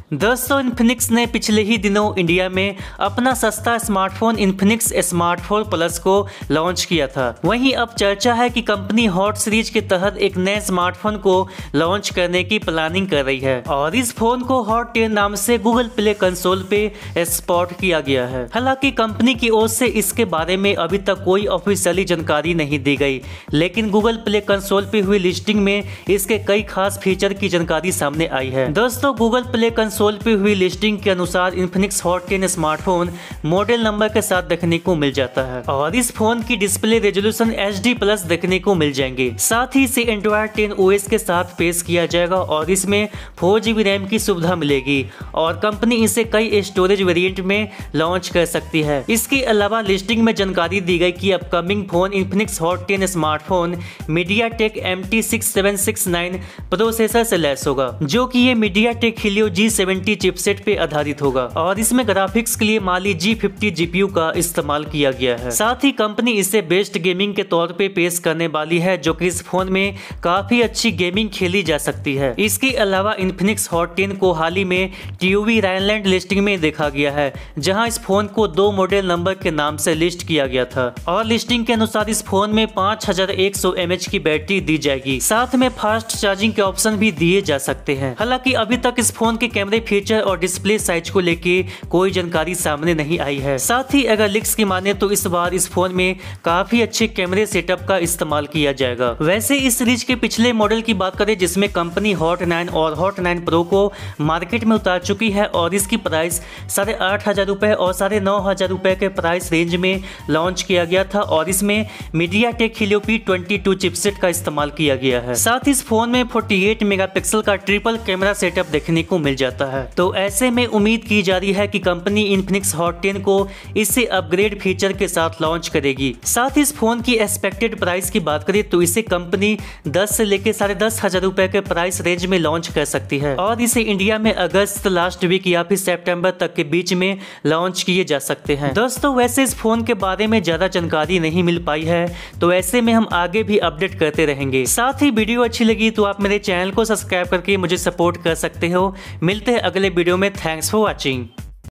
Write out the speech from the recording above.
दोस्तों इन्फिनिक्स ने पिछले ही दिनों इंडिया में अपना सस्ता स्मार्टफोन इन्फिनिक्स स्मार्ट 4 प्लस को लॉन्च किया था। वहीं अब चर्चा है कि कंपनी हॉट सीरीज के तहत एक नए स्मार्टफोन को लॉन्च करने की प्लानिंग कर रही है और इस फोन को हॉट 10 नाम से गूगल प्ले कंसोल पे स्पॉट किया गया है। हालांकि कंपनी की ओर से इसके बारे में अभी तक कोई ऑफिशियली जानकारी नहीं दी गई, लेकिन गूगल प्ले कंसोल पे हुई लिस्टिंग में इसके कई खास फीचर की जानकारी सामने आई है। दोस्तों गूगल प्ले कंसोल पे हुई लिस्टिंग के अनुसार Infinix hot 10 smartphone model number के साथ देखने को मिल जाता है और इस फोन की डिस्प्ले रेजोल्यूशन HD+ देखने को मिल जाएंगे। साथ ही इसे एंड्रॉयड 10 OS के साथ पेश किया जाएगा और इसमें 4GB रैम की सुविधा मिलेगी और कंपनी इसे कई स्टोरेज वेरिएंट में लॉन्च कर सकती है। इसके अलावा लिस्टिंग में जानकारी दी गई कि upcoming phone Infinix hot 10 smartphone MediaTek MT6769 processor से लैस होगा, जो कि ये MediaTek Helio G70 चिपसेट पे आधारित होगा और इसमें ग्राफिक्स के लिए Mali G50 GPU का इस्तेमाल किया गया है। साथ ही कंपनी इसे बेस्ट गेमिंग के तौर पे पेश करने वाली है, जो कि इस फोन में काफी अच्छी गेमिंग खेली जा सकती है। इसके अलावा इन्फिनिक्स हॉट 10 को हाल ही में TUV रायनलैंड लिस्टिंग में देखा गया है, जहां इस फोन को 2 मॉडल नंबर के नाम से लिस्ट किया गया था और लिस्टिंग के अनुसार इस फोन में 5100 mAh की बैटरी दी जाएगी। साथ में फास्ट चार्जिंग के ऑप्शन भी दिए जा सकते हैं। हालांकि अभी तक इस फोन के कैमरे फीचर और डिस्प्ले साइज को लेके कोई जानकारी सामने नहीं आई है। साथ ही अगर लीक्स की माने तो इस बार इस फोन में काफी अच्छे कैमरे सेटअप का इस्तेमाल किया जाएगा। वैसे इस सीरीज के पिछले मॉडल की बात करें जिसमें कंपनी हॉट 9 और हॉट 9 प्रो को मार्केट में उतार चुकी है और इसकी प्राइस 8,500 रुपए और 9,500 रुपए के प्राइस रेंज में लॉन्च किया गया था और इसमें MediaTek Helio P22 चिपसेट का इस्तेमाल किया गया है। साथ ही इस फोन में 48 मेगापिक्सल का ट्रिपल कैमरा सेटअप देखने को मिल जाता है। तो ऐसे में उम्मीद की जा रही है कि कंपनी इन्फिनिक्स हॉट 10 को इससे अपग्रेड फीचर के साथ लॉन्च करेगी। साथ ही इस फोन की एक्सपेक्टेड प्राइस की बात करें तो इसे कंपनी 10 से लेकर 10,500 रुपए के प्राइस रेंज में लॉन्च कर सकती है और इसे इंडिया में अगस्त लास्ट वीक या फिर सितंबर तक के बीच में लॉन्च किए जा सकते हैं। दोस्तों वैसे इस फोन के बारे में ज्यादा जानकारी नहीं मिल पाई है, तो ऐसे में हम आगे भी अपडेट करते रहेंगे। साथ ही वीडियो अच्छी लगी तो आप मेरे चैनल को सब्सक्राइब करके मुझे सपोर्ट कर सकते हो। मिलते हैं अगले वीडियो में। Thanks for watching.